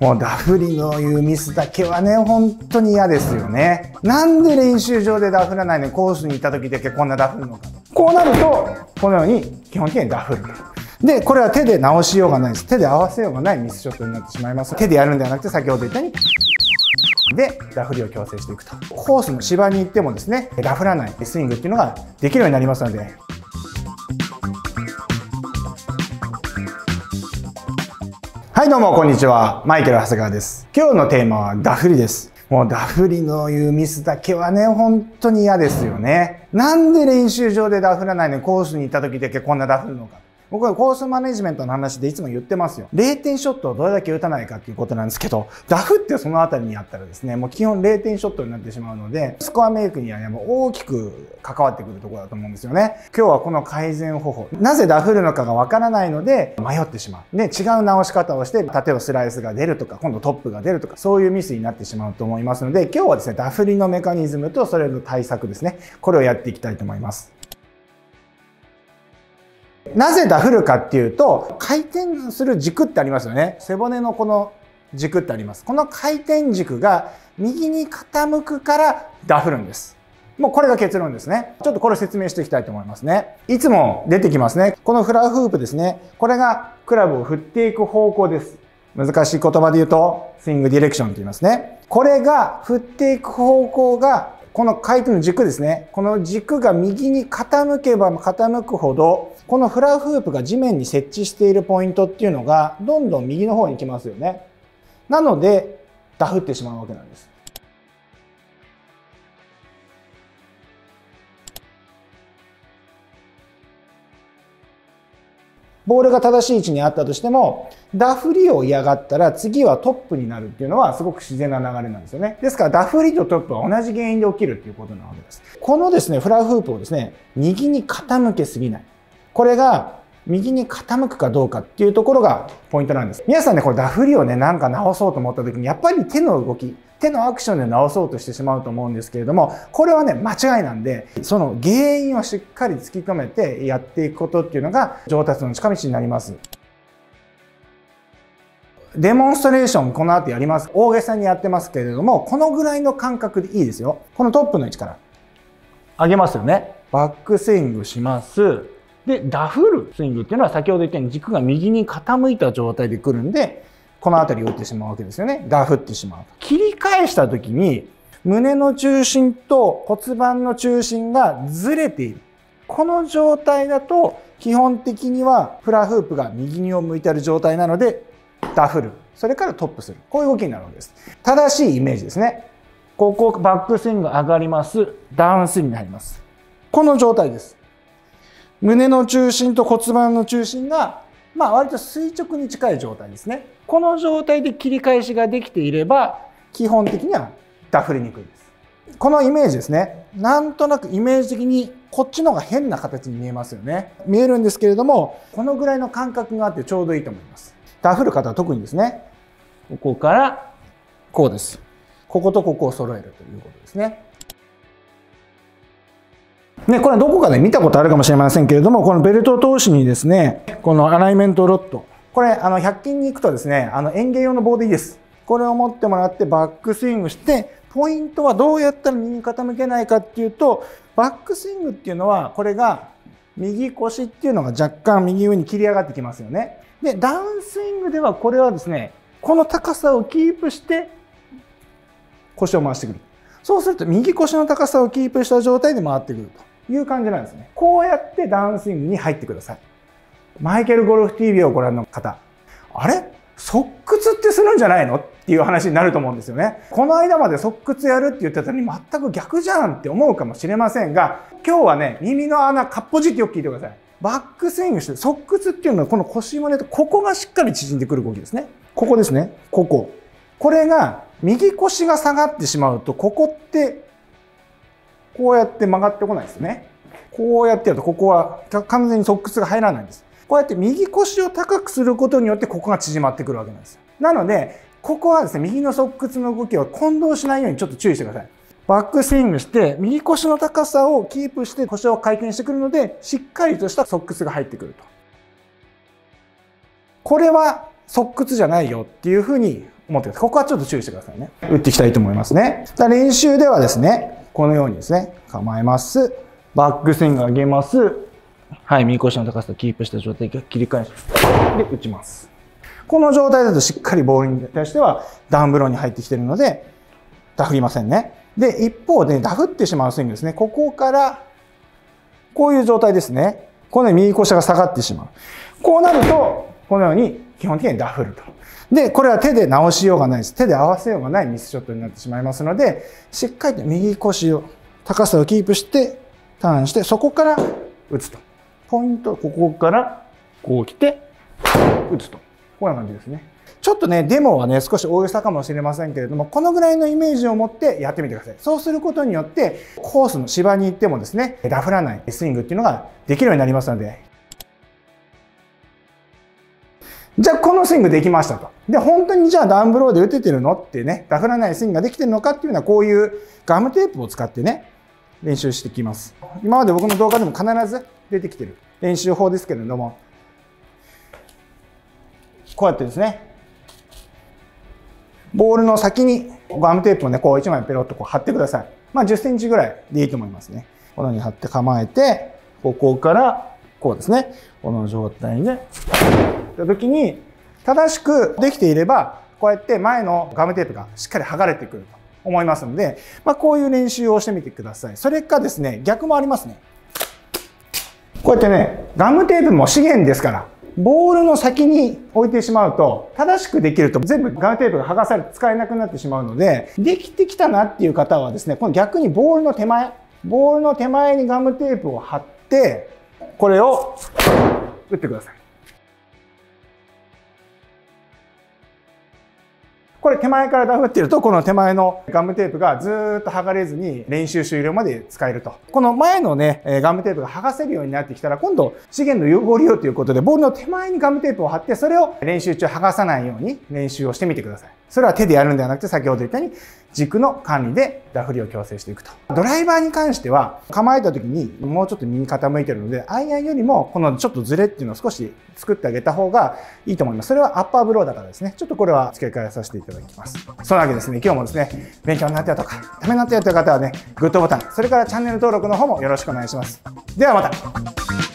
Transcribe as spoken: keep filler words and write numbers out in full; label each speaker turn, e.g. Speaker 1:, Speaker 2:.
Speaker 1: もうダフりのいうミスだけはね、本当に嫌ですよね。なんで練習場でダフらないのにコースに行った時だけこんなダフるのか。こうなると、このように基本的にダフると。で、これは手で直しようがないです。手で合わせようがないミスショットになってしまいます。手でやるんではなくて、先ほど言ったように、で、ダフりを矯正していくと。コースの芝に行ってもですね、ダフらないスイングっていうのができるようになりますので、はいどうもこんにちは。マイケル長谷川です。今日のテーマはダフりです。もうダフりのいうミスだけはね、本当に嫌ですよね。なんで練習場でダフらないのにコースに行った時だけこんなダフるのか。僕はコースマネジメントの話でいつも言ってますよ。れいてんショットをどれだけ打たないかっていうことなんですけど、ダフってそのあたりにあったらですね、もう基本れいてんショットになってしまうので、スコアメイクにはね、もう大きく関わってくるところだと思うんですよね。今日はこの改善方法、なぜダフるのかがわからないので迷ってしまう。で、違う直し方をして、例えばスライスが出るとか、今度トップが出るとか、そういうミスになってしまうと思いますので、今日はですね、ダフりのメカニズムとそれの対策ですね、これをやっていきたいと思います。なぜダフるかっていうと、回転する軸ってありますよね。背骨のこの軸ってあります。この回転軸が右に傾くからダフるんです。もうこれが結論ですね。ちょっとこれを説明していきたいと思いますね。いつも出てきますね。このフラフープですね。これがクラブを振っていく方向です。難しい言葉で言うと、スイングディレクションと言いますね。これが振っていく方向がこの回転の軸ですね。この軸が右に傾けば傾くほど、このフラフープが地面に設置しているポイントっていうのが、どんどん右の方に来ますよね。なので、ダフってしまうわけなんです。ボールが正しい位置にあったとしても、ダフりを嫌がったら次はトップになるっていうのはすごく自然な流れなんですよね。ですからダフりとトップは同じ原因で起きるっていうことなわけです。このですね、フラフープをですね、右に傾けすぎない。これが右に傾くかどうかっていうところがポイントなんです。皆さんね、これダフりをね、なんか直そうと思った時に、やっぱり手の動き、手のアクションで直そうとしてしまうと思うんですけれども、これはね、間違いなんで、その原因をしっかり突き止めてやっていくことっていうのが上達の近道になります。デモンストレーション、この後やります。大げさにやってますけれども、このぐらいの感覚でいいですよ。このトップの位置から上げますよね。バックスイングします。で、ダフるスイングっていうのは先ほど言ったように軸が右に傾いた状態で来るんで、この辺りを打ってしまうわけですよね。ダフってしまう。切り返した時に胸の中心と骨盤の中心がずれている。この状態だと基本的にはフラフープが右を向いている状態なのでダフる。それからトップする。こういう動きになるわけです。正しいイメージですね。ここバックスイング上がります。ダウンスイングに入ります。この状態です。胸の中心と骨盤の中心が、まあ割と垂直に近い状態ですね。この状態で切り返しができていれば、基本的にはダフりにくいです。このイメージですね。なんとなくイメージ的にこっちの方が変な形に見えますよね。見えるんですけれども、このぐらいの感覚があってちょうどいいと思います。ダフる方は特にですね、ここからこうです。こことここを揃えるということですね。ね、これはどこかで見たことあるかもしれませんけれども、このベルト通しにですね、このアライメントロッド。これ、あの、ひゃく均に行くとですね、あの、園芸用の棒でいいです。これを持ってもらってバックスイングして、ポイントはどうやったら右に傾けないかっていうと、バックスイングっていうのは、これが右腰っていうのが若干右上に切り上がってきますよね。で、ダウンスイングではこれはですね、この高さをキープして腰を回してくる。そうすると右腰の高さをキープした状態で回ってくるという感じなんですね。こうやってダウンスイングに入ってください。マイケルゴルフ ティービー をご覧の方、あれ側屈ってするんじゃないのっていう話になると思うんですよね。この間まで側屈やるって言ってたのに全く逆じゃんって思うかもしれませんが、今日はね、耳の穴かっぽじってよく聞いてください。バックスイングして側屈っていうのはこの腰骨とここがしっかり縮んでくる動きですね。ここですね。ここ。これが右腰が下がってしまうと、ここってこうやって曲がってこないですね。こうやってやるとここは完全に側屈が入らないんです。こうやって右腰を高くすることによってここが縮まってくるわけなんですよ。なので、ここはですね、右の側屈の動きを混同しないようにちょっと注意してください。バックスイングして、右腰の高さをキープして腰を回転してくるので、しっかりとした側屈が入ってくると。これは側屈じゃないよっていうふうに思ってください。ここはちょっと注意してくださいね。打っていきたいと思いますね。だ練習ではですね、このようにですね、構えます。バックスイング上げます。はい、右腰の高さをキープした状態で切り返しで打ちます。この状態だとしっかりボールに対してはダウンブローに入ってきているので、ダフりませんね。で、一方でダフってしまうスイングですね。ここから、こういう状態ですね。このように右腰が下がってしまう。こうなると、このように基本的にダフると。で、これは手で直しようがないです。手で合わせようがないミスショットになってしまいますので、しっかりと右腰を、高さをキープして、ターンして、そこから打つと。ポイント、ここからこう来て、打つと。こんな感じですね。ちょっとね、デモはね、少し大げさかもしれませんけれども、このぐらいのイメージを持ってやってみてください。そうすることによって、コースの芝に行ってもですね、ダフらないスイングっていうのができるようになりますので。じゃあ、このスイングできましたと。で、本当にじゃあダウンブローで打ててるのってね、ダフらないスイングができてるのかっていうのは、こういうガムテープを使ってね、練習していきます。今まで僕の動画でも必ず出てきてる練習法ですけれども、こうやってですね、ボールの先にガムテープをね、こういちまいペロッとこう貼ってください。まあじゅっセンチぐらいでいいと思いますね。このように貼って構えて、ここからこうですね、この状態で、た時に正しくできていれば、こうやって前のガムテープがしっかり剥がれてくると思いますので、まあこういう練習をしてみてください。それかですね、逆もありますね。こうやってね、ガムテープも資源ですから、ボールの先に置いてしまうと、正しくできると全部ガムテープが剥がされて使えなくなってしまうので、できてきたなっていう方はですね、この逆にボールの手前、ボールの手前にガムテープを貼って、これを打ってください。これ手前からダフっていると、この手前のガムテープがずーっと剥がれずに練習終了まで使えると。この前のね、ガムテープが剥がせるようになってきたら、今度資源の有効利用ということで、ボールの手前にガムテープを貼って、それを練習中剥がさないように練習をしてみてください。それは手でやるんではなくて、先ほど言ったように軸の管理でダフりを矯正していくと。ドライバーに関しては、構えた時にもうちょっと右傾いてるので、アイアンよりもこのちょっとズレっていうのを少し作ってあげた方がいいと思います。それはアッパーブローだからですね。ちょっとこれは付け替えさせていただきます。そのわけですね、今日もですね、勉強になったよとか、ためになったよという方はね、グッドボタン、それからチャンネル登録の方もよろしくお願いします。ではまた。